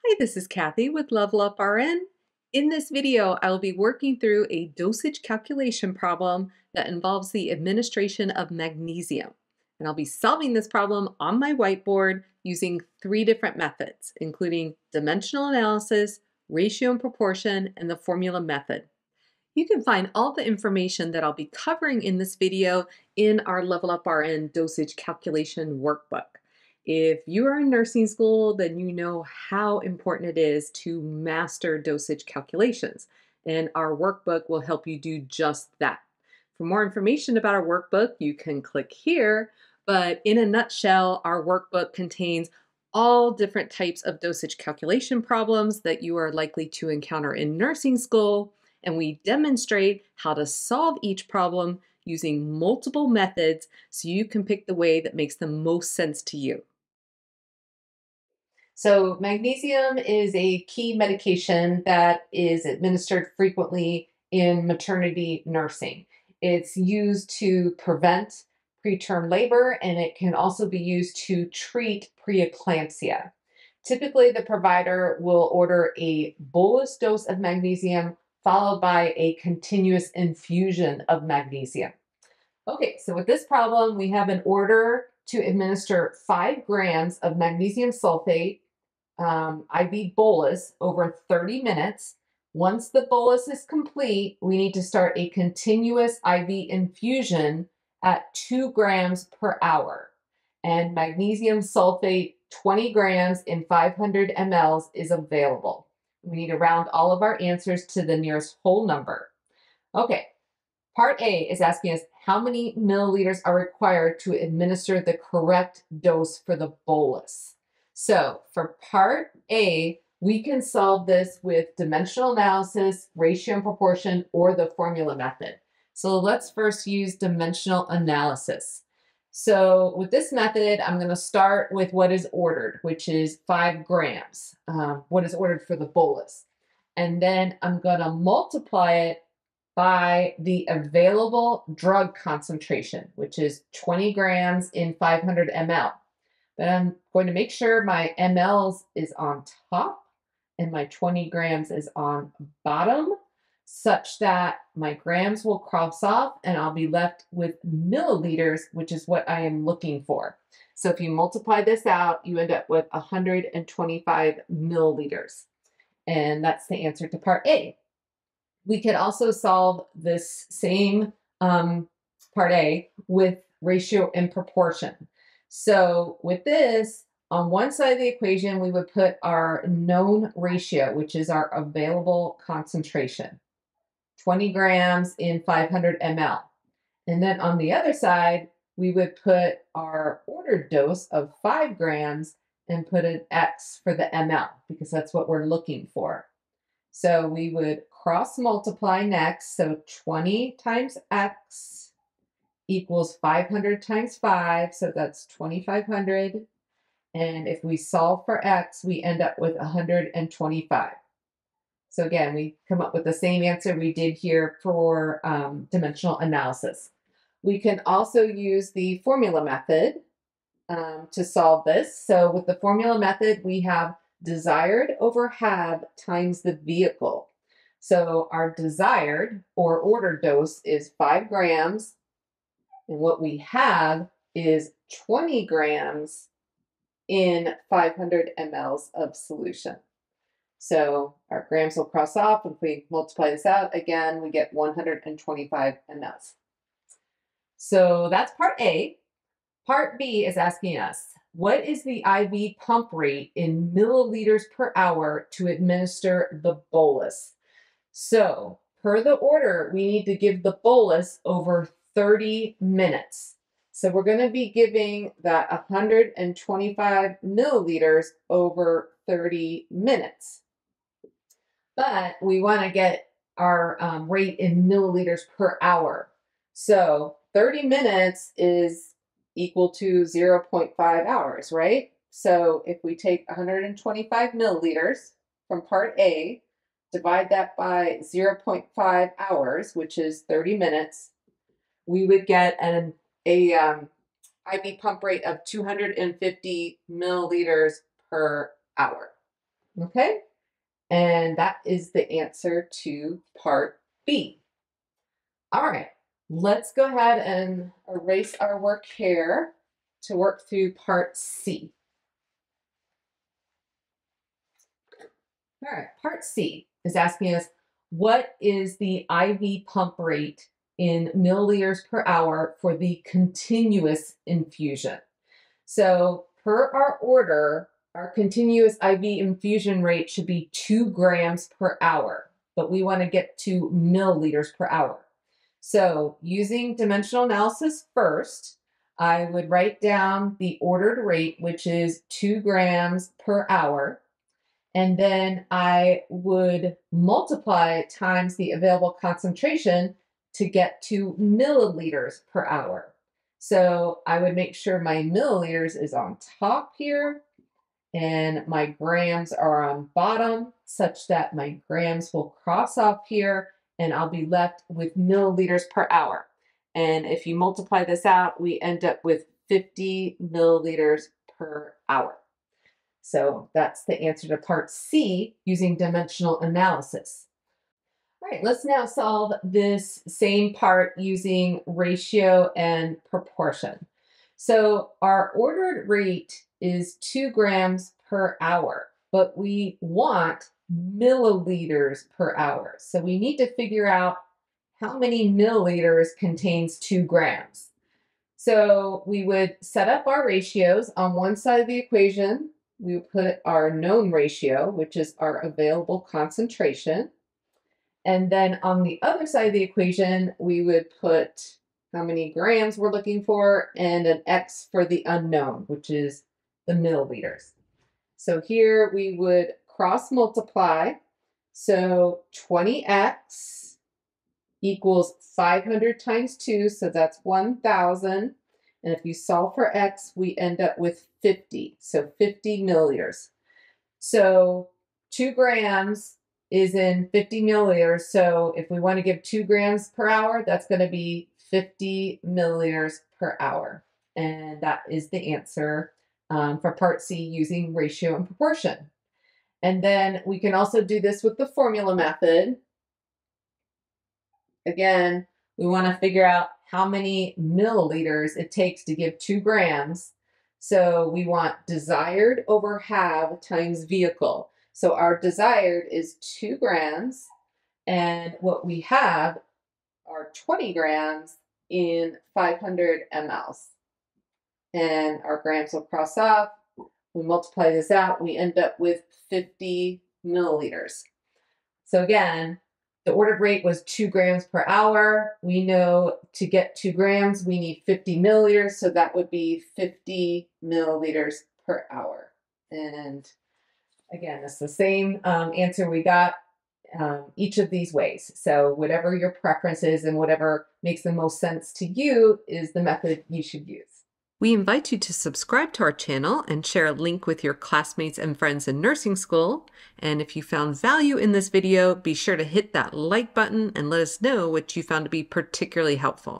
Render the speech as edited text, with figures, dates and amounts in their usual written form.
Hi, this is Kathy with Level Up RN. In this video, I will be working through a dosage calculation problem that involves the administration of magnesium. And I'll be solving this problem on my whiteboard using 3 different methods, including dimensional analysis, ratio and proportion, and the formula method. You can find all the information that I'll be covering in this video in our Level Up RN dosage calculation workbook. If you are in nursing school, then you know how important it is to master dosage calculations, and our workbook will help you do just that. For more information about our workbook, you can click here, but in a nutshell, our workbook contains all different types of dosage calculation problems that you are likely to encounter in nursing school, and we demonstrate how to solve each problem using multiple methods so you can pick the way that makes the most sense to you. So, magnesium is a key medication that is administered frequently in maternity nursing. It's used to prevent preterm labor, and it can also be used to treat preeclampsia. Typically, the provider will order a bolus dose of magnesium followed by a continuous infusion of magnesium. Okay, so with this problem, we have an order to administer 5 grams of magnesium sulfate IV bolus over 30 minutes. Once the bolus is complete, we need to start a continuous IV infusion at 2 grams per hour. And magnesium sulfate 20 grams in 500 mLs is available. We need to round all of our answers to the nearest whole number. Okay, part A is asking us how many milliliters are required to administer the correct dose for the bolus. So for part A, we can solve this with dimensional analysis, ratio and proportion, or the formula method. So let's first use dimensional analysis. So with this method, I'm going to start with what is ordered, which is 5 grams, what is ordered for the bolus. And then I'm going to multiply it by the available drug concentration, which is 20 grams in 500 ml. Then I'm going to make sure my mLs is on top and my 20 grams is on bottom, such that my grams will cross off and I'll be left with milliliters, which is what I am looking for. So if you multiply this out, you end up with 125 milliliters. And that's the answer to part A. We could also solve this same part A with ratio and proportion. So with this, on one side of the equation, we would put our known ratio, which is our available concentration, 20 grams in 500 ml. And then on the other side, we would put our ordered dose of 5 grams and put an X for the ml, because that's what we're looking for. So we would cross multiply next. So 20 times X equals 500 times 5. So that's 2,500. And if we solve for X, we end up with 125. So again, we come up with the same answer we did here for dimensional analysis. We can also use the formula method to solve this. So with the formula method, we have desired over had times the vehicle. So our desired or ordered dose is 5 grams, and what we have is 20 grams in 500 mLs of solution. So our grams will cross off. If we multiply this out, again, we get 125 mLs. So that's part A. Part B is asking us, what is the IV pump rate in milliliters per hour to administer the bolus? So per the order, we need to give the bolus over 30 minutes. So we're going to be giving that 125 milliliters over 30 minutes. But we want to get our rate in milliliters per hour. So 30 minutes is equal to 0.5 hours, right? So if we take 125 milliliters from part A, divide that by 0.5 hours, which is 30 minutes, we would get an IV pump rate of 250 milliliters per hour. Okay, and that is the answer to part B. All right, let's go ahead and erase our work here to work through part C. All right, part C is asking us, what is the IV pump rate in milliliters per hour for the continuous infusion? So per our order, our continuous IV infusion rate should be 2 grams per hour, but we want to get to milliliters per hour. So using dimensional analysis first, I would write down the ordered rate, which is 2 grams per hour. And then I would multiply times the available concentration to get to milliliters per hour. So I would make sure my milliliters is on top here and my grams are on bottom, such that my grams will cross off here and I'll be left with milliliters per hour. And if you multiply this out, we end up with 50 milliliters per hour. So that's the answer to part C using dimensional analysis. All right, let's now solve this same part using ratio and proportion. So our ordered rate is 2 grams per hour, but we want milliliters per hour. So we need to figure out how many milliliters contains 2 grams. So we would set up our ratios. On one side of the equation, we would put our known ratio, which is our available concentration. And then on the other side of the equation, we would put how many grams we're looking for and an X for the unknown, which is the milliliters. So here we would cross multiply. So 20X equals 500 times 2, so that's 1,000. And if you solve for X, we end up with 50, so 50 milliliters. So 2 grams is in 50 milliliters. So if we want to give 2 grams per hour, that's going to be 50 milliliters per hour. And that is the answer for part C using ratio and proportion. And then we can also do this with the formula method. Again, we want to figure out how many milliliters it takes to give 2 grams. So we want desired over have times vehicle. So our desired is 2 grams, and what we have are 20 grams in 500 mLs. And our grams will cross off. We multiply this out, we end up with 50 milliliters. So again, the ordered rate was 2 grams per hour. We know to get 2 grams, we need 50 milliliters. So that would be 50 milliliters per hour. And again, it's the same answer we got each of these ways. So whatever your preference is and whatever makes the most sense to you is the method you should use. We invite you to subscribe to our channel and share a link with your classmates and friends in nursing school. And if you found value in this video, be sure to hit that like button and let us know what you found to be particularly helpful.